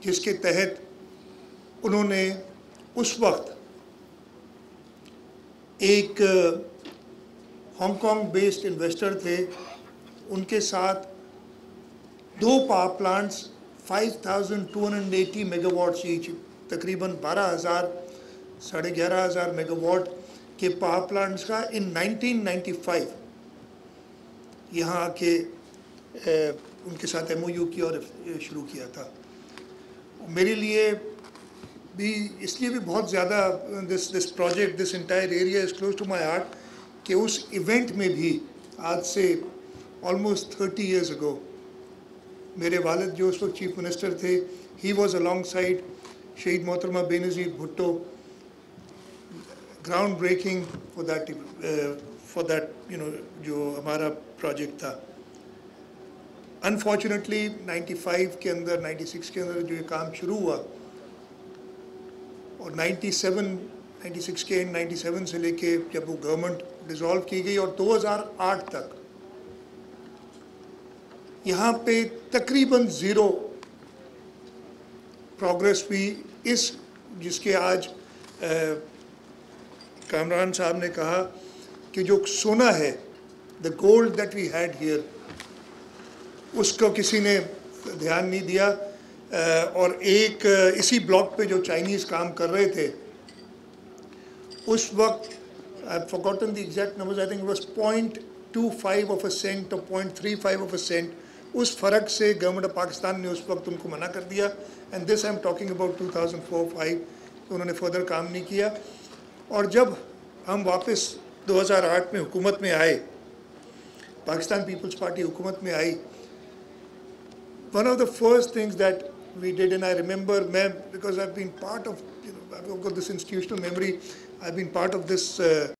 जिसके तहत उन्होंने उस वक्त एक हांगकांग बेस्ड इन्वेस्टर थे, उनके साथ 2 पावर प्लांट्स 5280 मेगावाट ईच, तकरीबन 12,000 साढ़े 11,000 मेगावाट के पावर प्लांट्स का इन 1995 यहाँ आके उनके साथ MOU किया और शुरू किया था। मेरे लिए भी इसलिए भी बहुत ज़्यादा this project, this entire area is close to my heart कि उस इवेंट में भी आज से ऑलमोस्ट 30 years ago मेरे वालिद जो उस वक्त चीफ मिनिस्टर थे, ही वॉज अलॉन्ग साइड शहीद मोहतरमा Benazir Bhutto, ground breaking for that जो हमारा प्रोजेक्ट था। अनफॉर्चुनेटली 95 के अंदर, 96 के अंदर जो ये काम शुरू हुआ और 96 के एंड 97 से लेके जब वो गवर्नमेंट डिसॉल्व की गई और 2008 तक यहाँ पे तकरीबन ज़ीरो प्रोग्रेस हुई। इस जिसके आज कामरान साहब ने कहा कि जो सोना है, the gold that we had here, उसको किसी ने ध्यान नहीं दिया। और एक इसी ब्लॉक पे जो चाइनीज़ काम कर रहे थे उस वक्त, I have forgotten the exact numbers, I think it was 0.25 of a cent और 0.35 ऑफ अ सेंट, उस फ़र्क से गवर्नमेंट ऑफ पाकिस्तान ने उस वक्त उनको मना कर दिया। And this I am talking about 2004-05, तो उन्होंने फर्दर काम नहीं किया। और जब हम वापस 2008 में हुकूमत में आए, पाकिस्तान पीपल्स पार्टी हुकूमत में आई, one of the first things that we did, and I remember, because I've been part of, I've got this institutional memory, I've been part of this